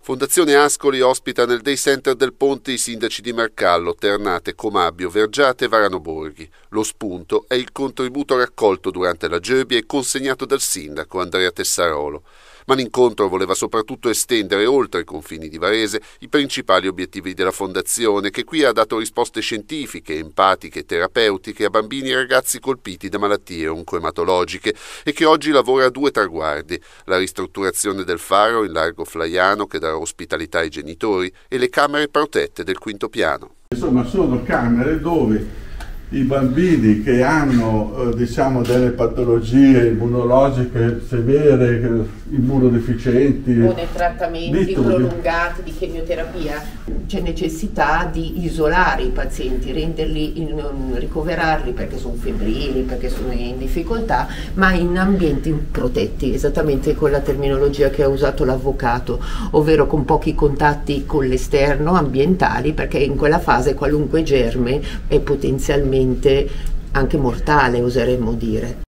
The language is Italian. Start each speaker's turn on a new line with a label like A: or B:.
A: Fondazione Ascoli ospita nel Day Center del Ponte i sindaci di Marcallo, Ternate, Comabbio, Vergiate e Varano Borghi. Lo spunto è il contributo raccolto durante la Gerbia e consegnato dal sindaco Andrea Tessarolo. Ma l'incontro voleva soprattutto estendere oltre i confini di Varese i principali obiettivi della Fondazione, che qui ha dato risposte scientifiche, empatiche e terapeutiche a bambini e ragazzi colpiti da malattie oncoematologiche e che oggi lavora a due traguardi: la ristrutturazione del faro in largo Flaiano, che darà ospitalità ai genitori, e le camere protette del quinto piano.
B: Insomma, sono camere dove i bambini che hanno delle patologie immunologiche severe, immunodeficienti
C: o dei trattamenti prolungati di chemioterapia, c'è necessità di isolare i pazienti, ricoverarli perché sono febbrili, perché sono in difficoltà, ma in ambienti protetti, esattamente con la terminologia che ha usato l'avvocato, ovvero con pochi contatti con l'esterno, ambientali, perché in quella fase qualunque germe è potenzialmente anche mortale, oseremmo dire.